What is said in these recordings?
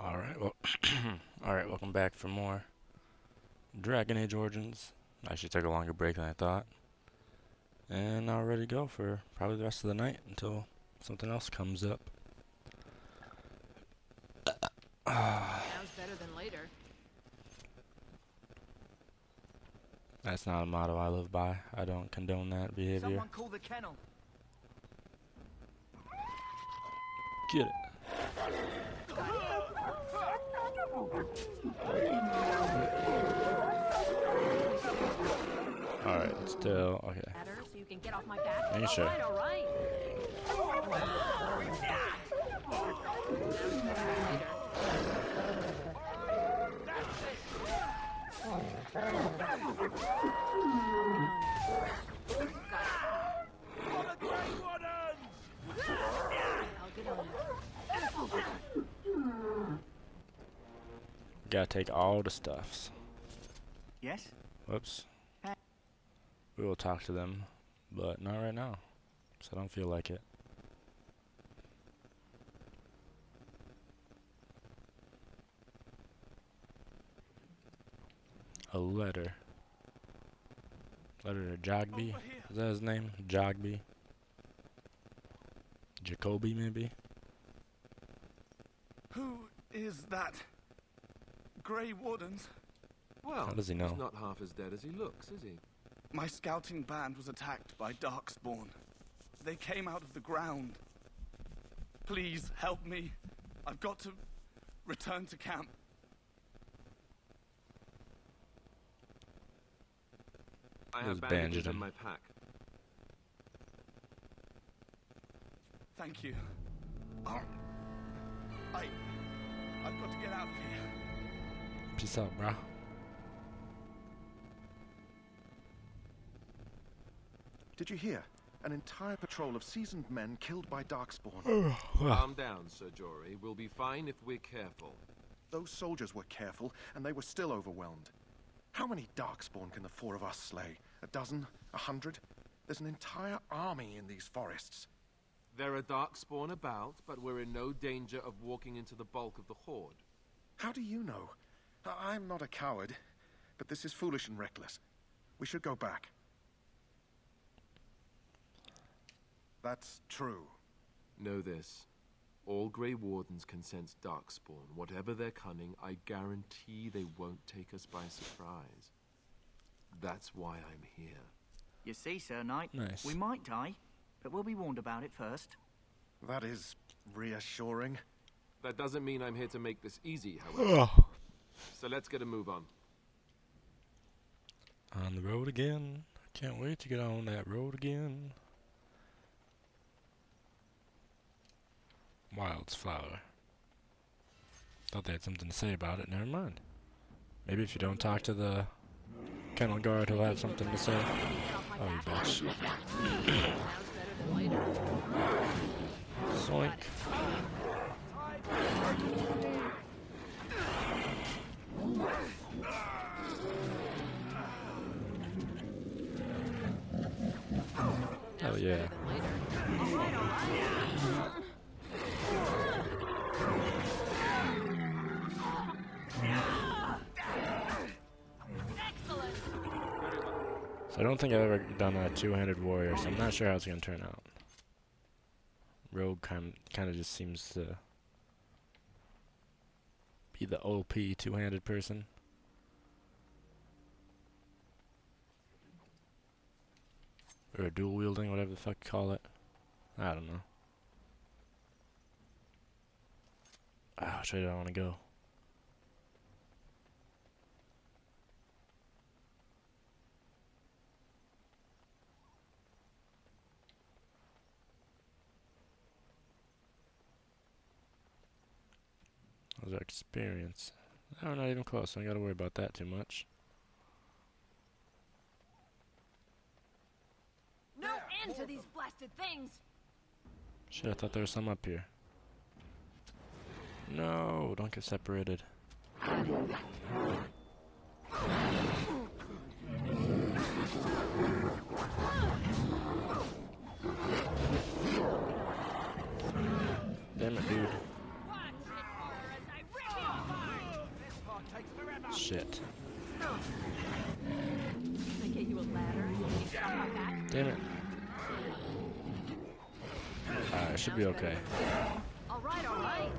Alright, well, alright, welcome back for more Dragon Age Origins. Actually took a longer break than I thought. And now we're ready to go for probably the rest of the night until something else comes up. Sounds better than later. That's not a motto I live by. I don't condone that behavior. Someone call the kennel. Get it. Alright, it's still okay. Better, so you can get off my back. Are you sure? All right. I'll get on it. Gotta take all the stuffs. Yes? Whoops. We will talk to them, but not right now. So I don't feel like it. A letter. Letter to Jogby. Is that his name? Jogby. Jacoby, maybe? Who is that? Grey Wardens? Well, How does he know? he's not half as dead as he looks, is he? My scouting band was attacked by Darkspawn. They came out of the ground. Please help me. I've got to return to camp. I Those have bandages bandaged him. in my pack. Thank you. I've got to get out of here. Peace out, brah. Did you hear? An entire patrol of seasoned men killed by Darkspawn. Calm down, Sir Jory. We'll be fine if we're careful. Those soldiers were careful, and they were still overwhelmed. How many Darkspawn can the four of us slay? A dozen? 100? There's an entire army in these forests. There are darkspawn about, but we're in no danger of walking into the bulk of the horde. How do you know? I'm not a coward, but this is foolish and reckless. We should go back. That's true. Know this. All Grey Wardens can sense darkspawn. Whatever their cunning, I guarantee they won't take us by surprise. That's why I'm here. You see, Sir Knight, Nice. we might die, but we'll be warned about it first. That is reassuring. That doesn't mean I'm here to make this easy, however. Ugh. So let's get a move on. On the road again. Can't wait to get on that road again. Wildflower. Thought they had something to say about it. Never mind. Maybe if you don't talk to the kennel guard, he'll have something to say. Get off my Oh, you back. bitch. Sounds better than later. Soink. Hell yeah. Better than later. Excellent. So I don't think I've ever done a two-handed warrior, so I'm not sure how it's gonna turn out. Rogue kind of just seems to be the OP two-handed person. Or dual wielding, whatever the fuck you call it. I don't know. Ah, which way do I want to go? How's our experience? Oh, not even close. I don't gotta worry about that too much. No end to these blasted things. Shit, I thought there was some up here. No, don't get separated. Damn it, dude. Watch it, or as I rip shit. Can I get you a ladder? Can you get off my back? Damn it. Alright, should be okay. Alright, alright.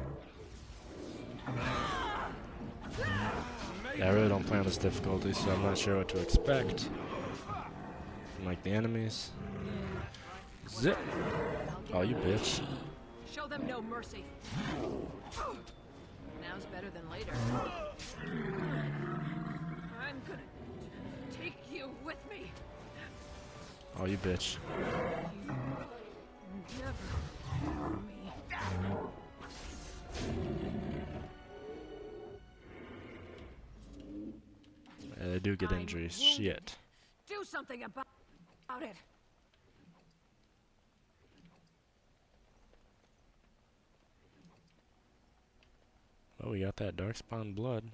Yeah, I really don't play on this difficulty, so I'm not sure what to expect from, like, the enemies. Zip! Oh, you bitch. Show them no mercy. Now's better than later. I'm gonna take you with me. Oh, you bitch. Never me. Yeah, they do get I'm injuries. wounded. Shit. Do something about it. Oh, we got that Darkspawn blood.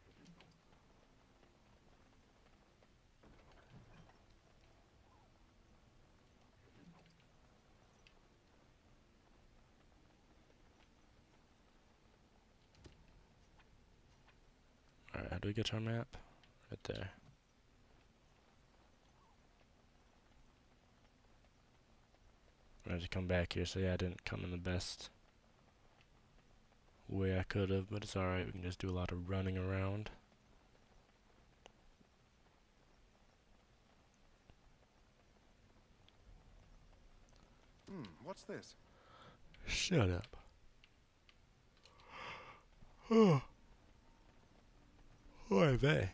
Alright, how do we get to our map? Right there. I had to come back here, so yeah, I didn't come in the best way I could have, but it's alright. We can just do a lot of running around. What's this? Shut up. Oh. Who are they?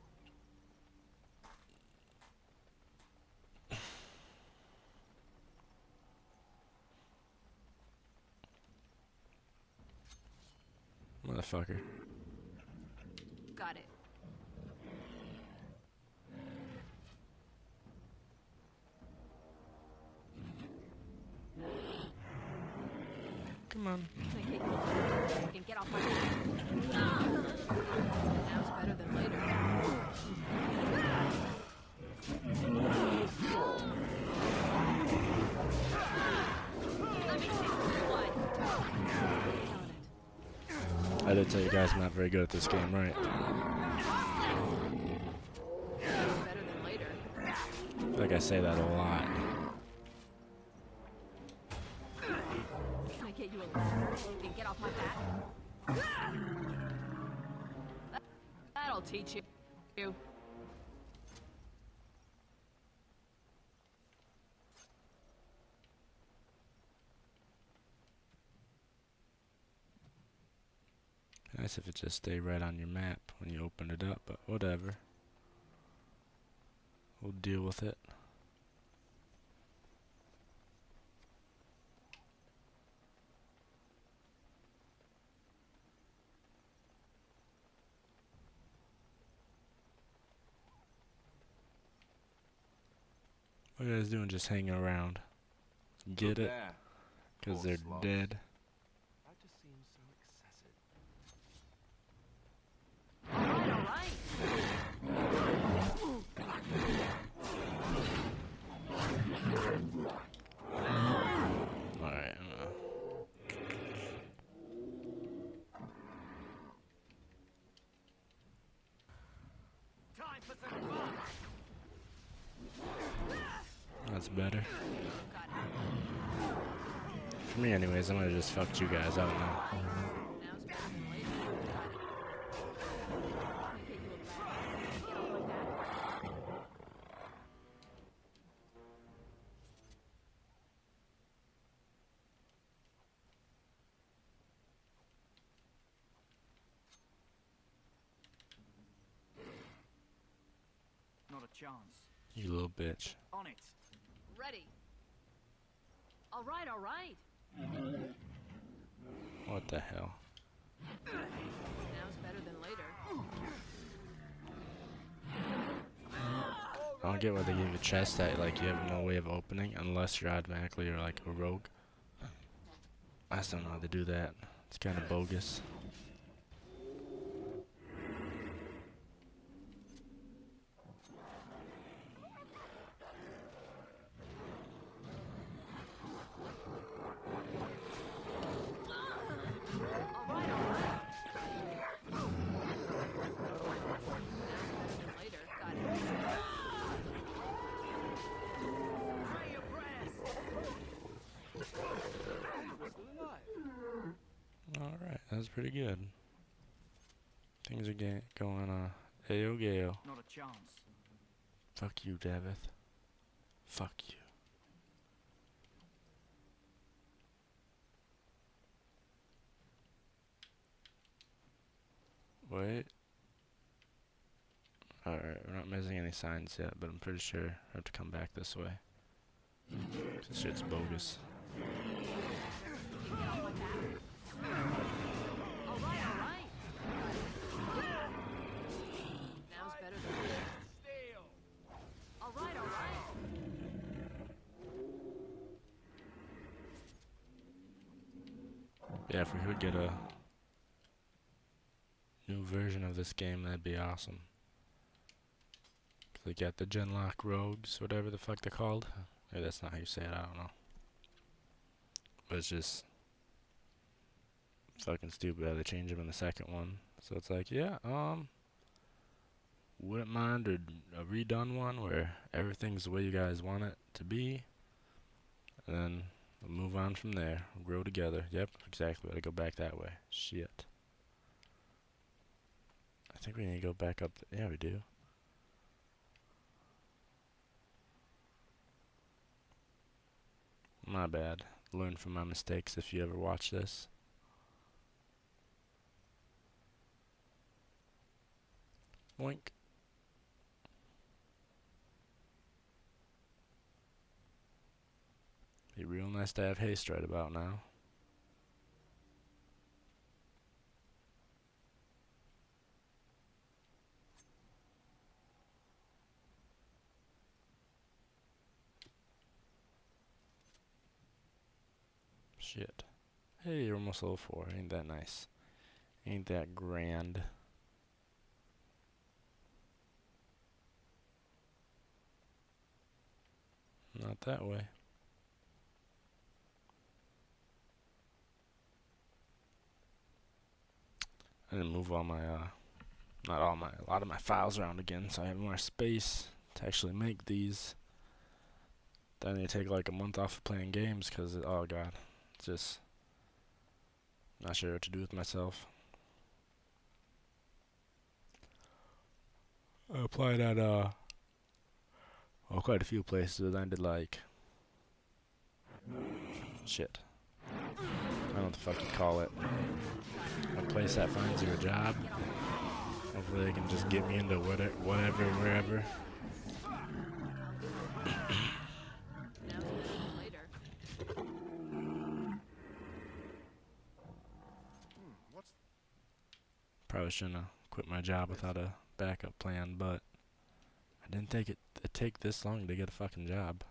Motherfucker. Got it. Come on. Can I get you a ladder? You can get off my back. Now's better than later. Let me take the blood. Got it. I did tell you guys I'm not very good at this game, right? Now's better than later. I feel like I say that a lot. Can I get you a ladder? You can get off my back. That'll teach you. Nice if it just stayed right on your map when you open it up, but whatever. We'll deal with it. What are you guys doing just hanging around? Get it? There. Because Poor they're sloths. dead. That just seems so excessive. Alright, alright. Alright, Time for some fun. that's better. Got it. For me anyways, I might have just fucked you guys, I don't know. Now's better than later. Got it. Can I get you a ladder? Get off my back. Not a chance. You little bitch. On it. Ready. Alright, alright. What the hell? Now's better than later. I don't get why they give you a chest that like you have no way of opening unless you're automatically or like a rogue. I just don't know how to do that. It's kind of bogus. Alright, alright. That's pretty good. Things are going Ayo-gayo. Not a chance. Fuck you, Davith. Fuck you. Wait. Alright, we're not missing any signs yet, but I'm pretty sure I have to come back this way. This shit's bogus. Now's better than this. All right. Yeah, if we could get a new version of this game, that'd be awesome. They got the Genlock Rogues, whatever the fuck they're called. Maybe that's not how you say it, I don't know. But it's just fucking stupid how they change them in the second one. So it's like, yeah, wouldn't mind a redone one where everything's the way you guys want it to be. And then we'll move on from there. We'll grow together. Yep, exactly. Gotta go back that way. Shit. I think we need to go back up. Yeah, we do. My bad. Learn from my mistakes if you ever watch this. Boink. Be real nice to have haste right about now. Shit. Hey, you're almost level 4. Ain't that nice? Ain't that grand? Not that way. I didn't move all my, not all my, a lot of my files around again, so I have more space to actually make these. Then they take like a month off of playing games, cause oh god, just not sure what to do with myself. I applied at quite a few places, but then I did like shit. I don't know what the fuck you call it. A place that finds you a job. Hopefully they can just get me into whatever, wherever. Now later. Probably shouldn't have quit my job without a backup plan, but I didn't think it'd take this long to get a fucking job.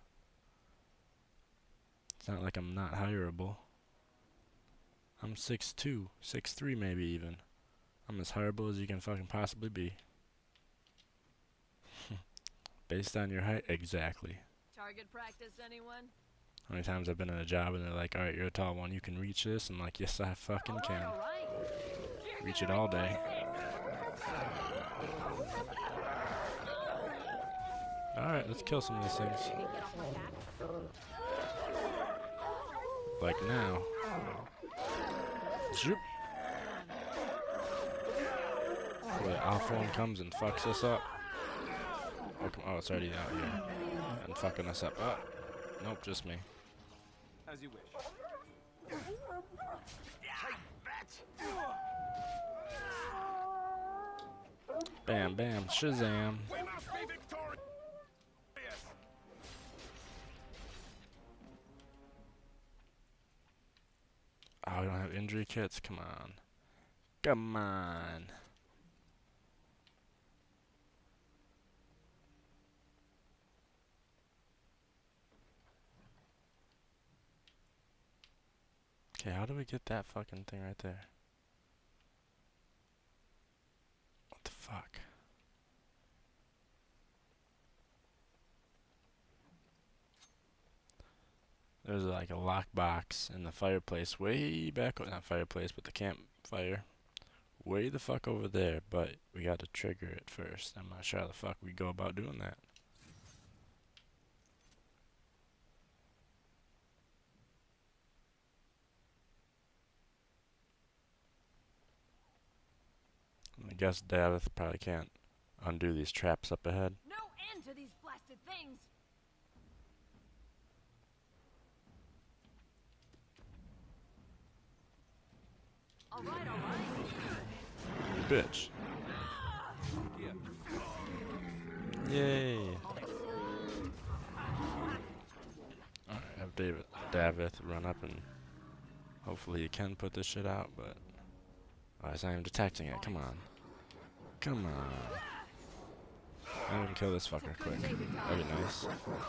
It's not like I'm not hireable. I'm 6'2", 6'3", maybe even. I'm as hireable as you can fucking possibly be. Based on your height? Exactly. Target practice, anyone? How many times I've been in a job and they're like, alright, you're a tall one, you can reach this? I'm like, yes, I fucking can. All right. Reach it all day. Alright, let's kill some of these things. Get off my back. Like now. Zoop. Where the alpha one comes and fucks us up. Oh, it's already out here. And fucking us up. Oh, nope, just me. As you wish. Bam, bam, shazam. We must be victorious. Oh, we don't have injury kits? Come on. Come on. Okay, how do we get that fucking thing right there? What the fuck? There's like a lockbox in the fireplace way back, not fireplace, but the campfire. Way the fuck over there, but we got to trigger it first. I'm not sure how the fuck we go about doing that. guess Davith probably can't undo these traps up ahead. No end to these blasted things. All right, all right. Bitch. Yay. Alright, have Davith run up and hopefully he can put this shit out, but oh, he's not even detecting it. Come on. Come on. I can kill this fucker quick. That'd be nice.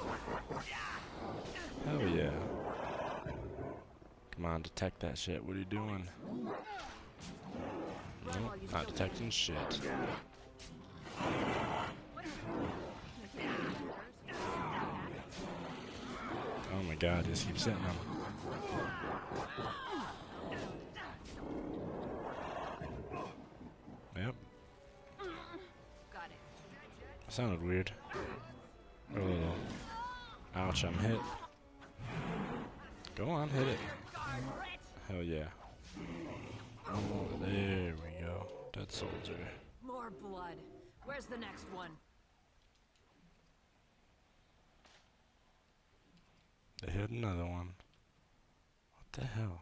Hell yeah. Come on, detect that shit. What are you doing? Nope, not detecting shit. Oh my god, just keep sitting him. Yep. Got it. Sounded weird. A little. Ouch, I'm hit. Go on, hit it. Hell yeah. Oh, there we go. Dead soldier. More blood. Where's the next one? They hit another one. What the hell?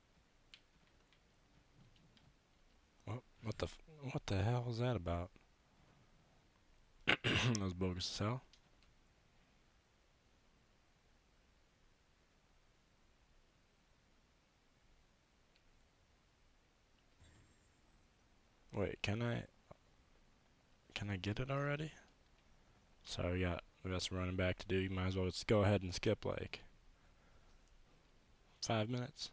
What the hell was that about? That was bogus as hell. Wait, can I get it already? Sorry, we got some running back to do. You might as well just go ahead and skip like 5 minutes.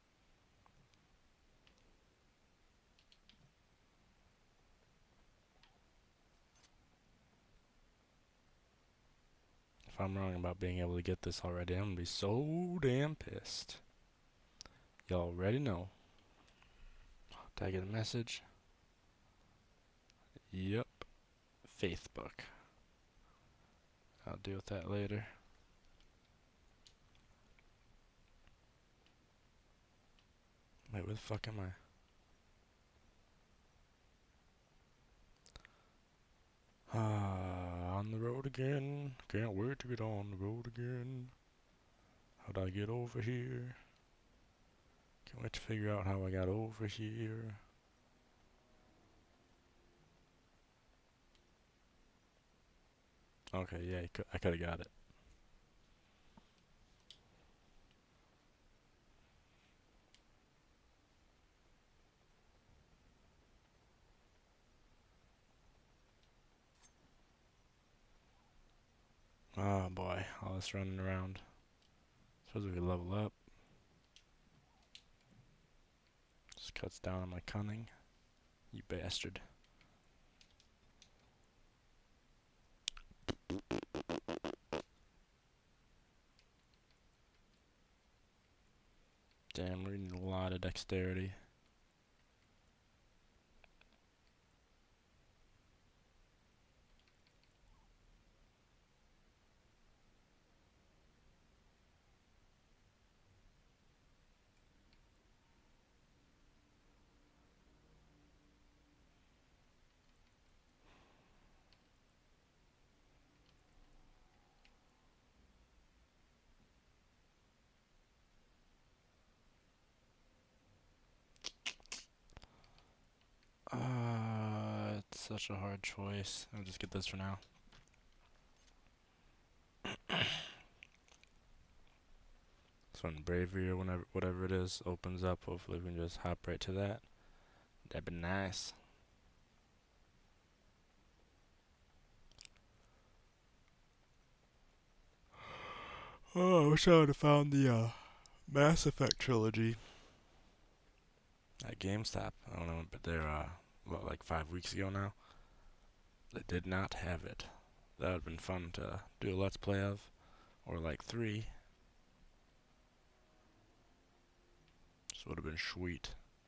If I'm wrong about being able to get this already, I'm gonna be so damn pissed. Y'all already know. Did I get a message? Yep. Facebook. I'll deal with that later. Wait, where the fuck am I? On the road again. Can't wait to get on the road again. How'd I get over here? Can't wait to figure out how I got over here. Okay, yeah, I could have got it. Oh boy, all this running around. Suppose we could level up. Just cuts down on my cunning. You bastard. Damn, we need a lot of dexterity. It's such a hard choice. I'll just get this for now. So when Bravery or whatever it is opens up, hopefully we can just hop right to that. That'd be nice. Oh, I wish I would have found the Mass Effect trilogy at GameStop. I don't know, but they're what, like 5 weeks ago now. They did not have it. That would have been fun to do a Let's Play of, or like 3. This would have been sweet.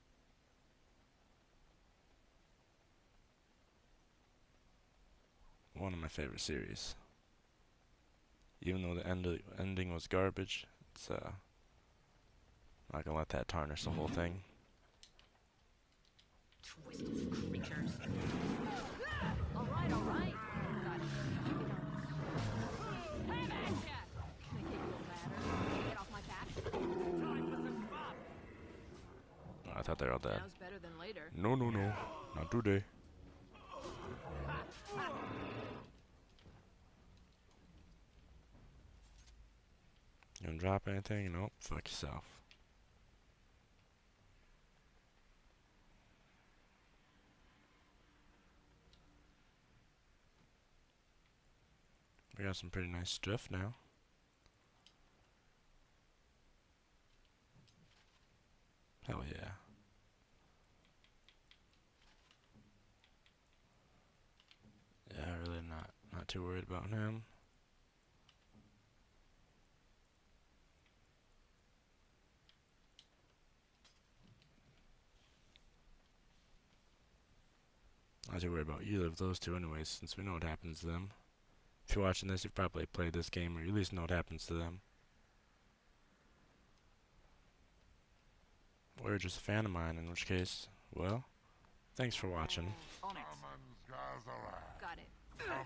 One of my favorite series. Even though the ending was garbage, it's not gonna let that tarnish the whole thing. Twisted creatures. thought they were all dead. Now's better than later. No, no, no. Not today. You gonna drop anything? Nope. Fuck yourself. We got some pretty nice stuff now. Hell yeah. Yeah, really not too worried about him. Not too worried about either of those two anyways, since we know what happens to them. If you're watching this, you've probably played this game, or you at least know what happens to them. Or you're just a fan of mine, in which case, well, thanks for watching. On it. Got it.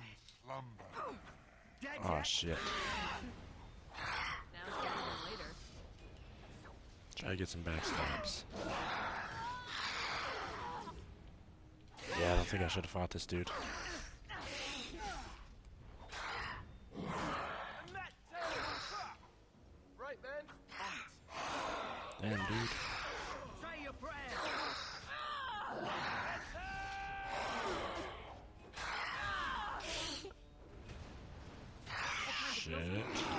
Oh shit. Now's better than later. Try to get some backstabs. Yeah, I don't think I should have fought this dude. Right then. Damn, dude. Say your prayer. Shit. Can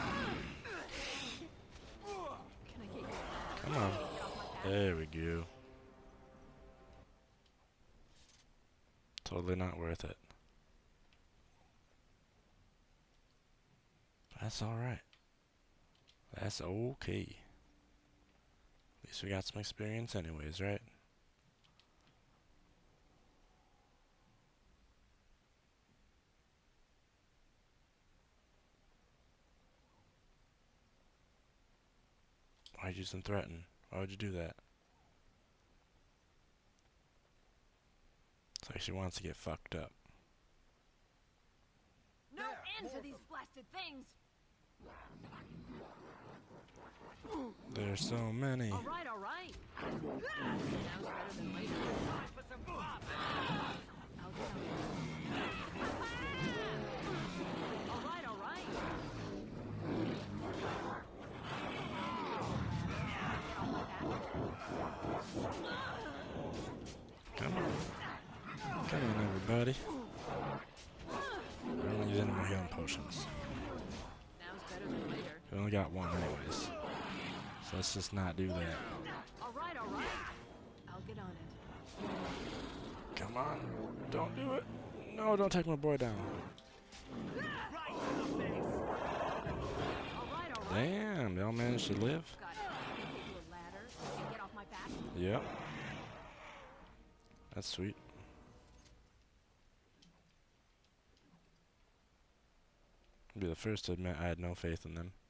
I get you? Come on. There we go. Totally not worth it. That's alright. That's okay. At least we got some experience anyways, right? Why'd you use and threaten? Why would you do that? It's like she wants to get fucked up. No end to these blasted things. There's so many. All right, all right. Now's better than later. Time for some fun. I'll get on it. All right, all right. Come on. Come on, everybody. I don't use any more healing potions. Now's better than later. We only got one anyways. So let's just not do that. All right, all right. I'll get on it. Come on. Don't do it. No, don't take my boy down. All right, all right. Damn, they all managed to live. Got it. Can I get you a ladder and get off my back? Yep. That's sweet. I'll be the first to admit I had no faith in them.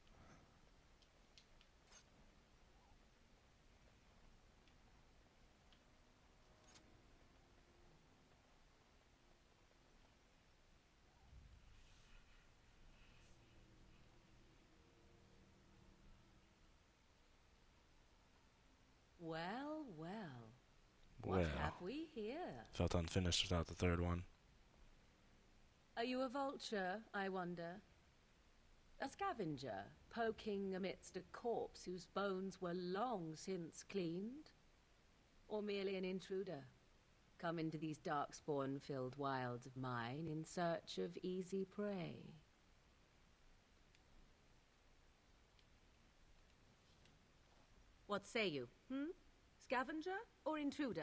Well, well. Well, What have we here? felt unfinished without the third one. Are you a vulture, I wonder? A scavenger, poking amidst a corpse whose bones were long since cleaned? Or merely an intruder, come into these darkspawn-filled wilds of mine in search of easy prey? What say you, Scavenger or intruder?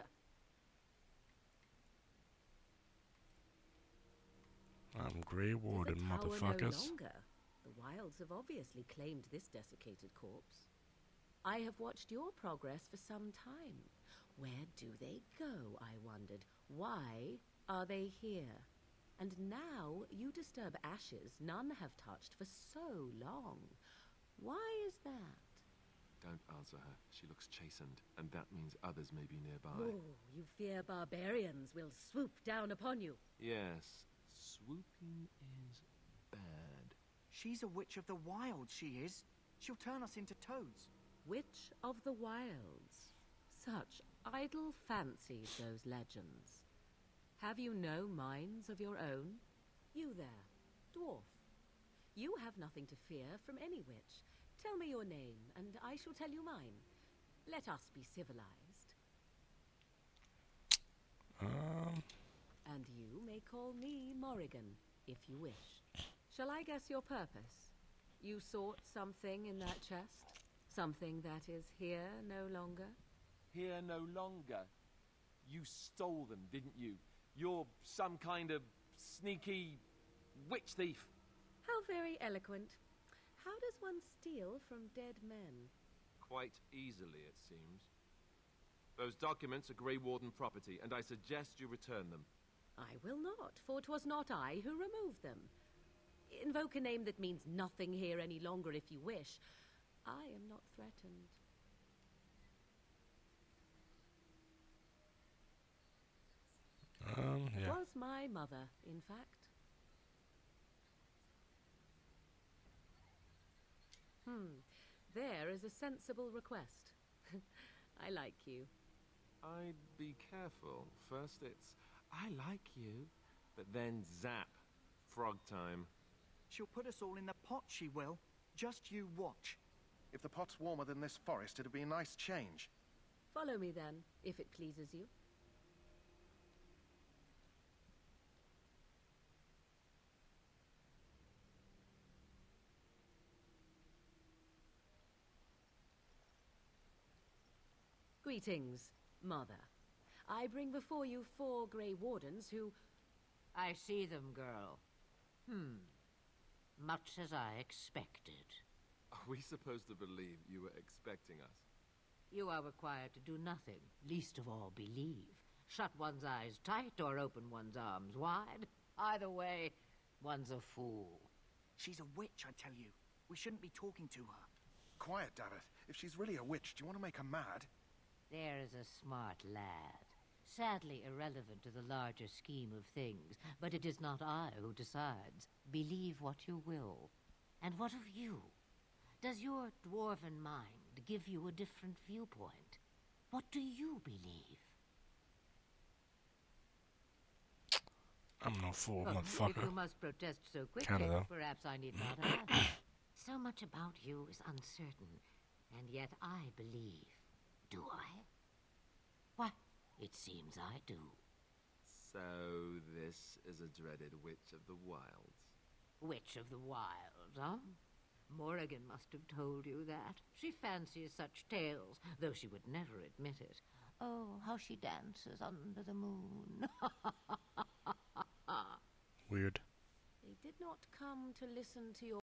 I'm Grey Warden, If the tower motherfuckers. No longer. The wilds have obviously claimed this desiccated corpse. I have watched your progress for some time. Where do they go, I wondered? Why are they here? And now you disturb ashes none have touched for so long. Why is that? Don't answer her. She looks chastened, and that means others may be nearby. Oh, you fear barbarians will swoop down upon you. Yes, swooping is bad. She's a witch of the wild, she is. She'll turn us into toads. Witch of the Wilds. Such idle fancies, those legends. Have you no minds of your own? You there, dwarf. You have nothing to fear from any witch. Tell me your name, and I shall tell you mine. Let us be civilized. And you may call me Morrigan, if you wish. Shall I guess your purpose? You sought something in that chest? Something that is here no longer? Here no longer. You stole them, didn't you? You're some kind of sneaky witch thief. How very eloquent. How does one steal from dead men? Quite easily, it seems. Those documents are Grey Warden property, and I suggest you return them. I will not, for 'twas not I who removed them. Invoke a name that means nothing here any longer if you wish. I am not threatened. Yeah. Was my mother, in fact. There is a sensible request. I like you. I'd be careful. First it's, I like you, but then zap. Frog time. She'll put us all in the pot, she will. Just you watch. If the pot's warmer than this forest, it'd be a nice change. Follow me then, if it pleases you. Greetings, Mother. I bring before you 4 Grey Wardens who... I see them, girl. Much as I expected. Are we supposed to believe you were expecting us? You are required to do nothing, least of all believe. Shut one's eyes tight or open one's arms wide. Either way, one's a fool. She's a witch, I tell you. We shouldn't be talking to her. Quiet, Davith. If she's really a witch, do you want to make her mad? There is a smart lad. Sadly irrelevant to the larger scheme of things, but it is not I who decides. Believe what you will. And what of you? Does your dwarven mind give you a different viewpoint? What do you believe? I'm no fool, If motherfucker. you must protest so quickly, Kinda, though. perhaps I need not ask. So much about you is uncertain, and yet I believe. Do I? Why, it seems I do. So this is a dreaded Witch of the Wilds. Witch of the Wilds, huh? Morrigan must have told you that. She fancies such tales, though she would never admit it. Oh, how she dances under the moon. Weird. They did not come to listen to your